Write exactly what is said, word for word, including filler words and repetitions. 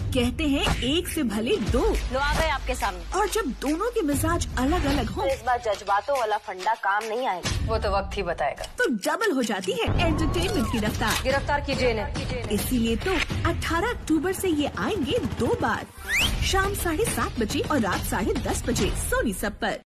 कहते हैं एक से भले दो। लो आ गए आपके सामने। और जब दोनों के मिजाज अलग अलग हो, तो इस बार जज्बातों वाला फंडा काम नहीं आएगा। वो तो वक्त ही बताएगा। तो डबल हो जाती है एंटरटेनमेंट की रफ्तार। गिरफ्तार कीजिए इन्हें। इसीलिए तो अठारह अक्टूबर से ये आएंगे दो बार, शाम साढ़े सात बजे और रात साढ़े दस बजे सोनी सब पर।